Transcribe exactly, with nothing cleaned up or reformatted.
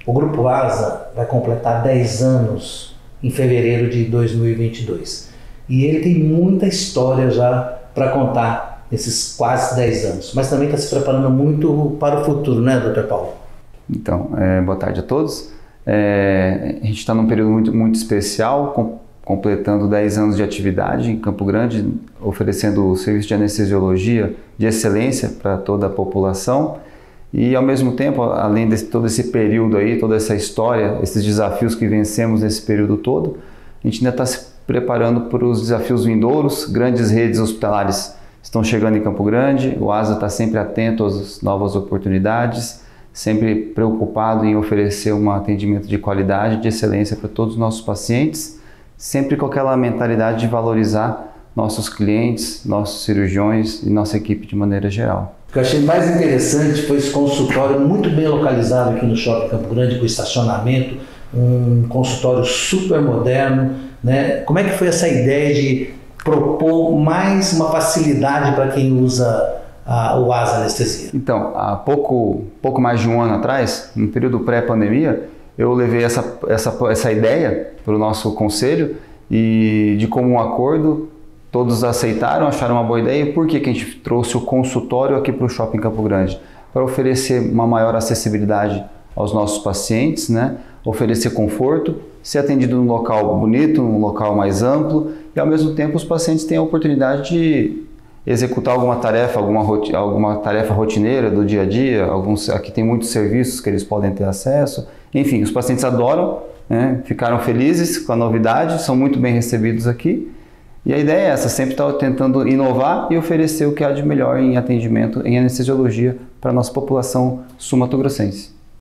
O Grupo ASA vai completar dez anos em fevereiro de dois mil e vinte e dois. E ele tem muita história já para contar nesses quase dez anos, mas também está se preparando muito para o futuro, né, doutor Paulo? Então, é, boa tarde a todos. É, a gente está num período muito, muito especial, com, completando dez anos de atividade em Campo Grande, oferecendo serviço de anestesiologia de excelência para toda a população. E, ao mesmo tempo, além de todo esse período aí, toda essa história, esses desafios que vencemos nesse período todo, a gente ainda está se preparando para os desafios vindouros. Grandes redes hospitalares estão chegando em Campo Grande, o ASA está sempre atento às novas oportunidades, sempre preocupado em oferecer um atendimento de qualidade, de excelência para todos os nossos pacientes, sempre com aquela mentalidade de valorizar nossos clientes, nossos cirurgiões e nossa equipe de maneira geral. O que eu achei mais interessante foi esse consultório muito bem localizado aqui no Shopping Campo Grande, com estacionamento, um consultório super moderno, né? Como é que foi essa ideia de propor mais uma facilidade para quem usa a, o ASA Anestesia? Então, há pouco, pouco mais de um ano atrás, no período pré-pandemia, eu levei essa, essa, essa ideia para o nosso conselho e, de comum acordo, todos aceitaram, acharam uma boa ideia. Por que que a gente trouxe o consultório aqui para o Shopping Campo Grande? Para oferecer uma maior acessibilidade aos nossos pacientes, né? Oferecer conforto, ser atendido num local bonito, num local mais amplo, e ao mesmo tempo os pacientes têm a oportunidade de executar alguma tarefa, alguma, alguma tarefa rotineira do dia a dia. Alguns, aqui tem muitos serviços que eles podem ter acesso. Enfim, os pacientes adoram, né? Ficaram felizes com a novidade, são muito bem recebidos aqui. E a ideia é essa, sempre estar tentando inovar e oferecer o que há de melhor em atendimento, em anestesiologia para a nossa população sul-mato-grossense.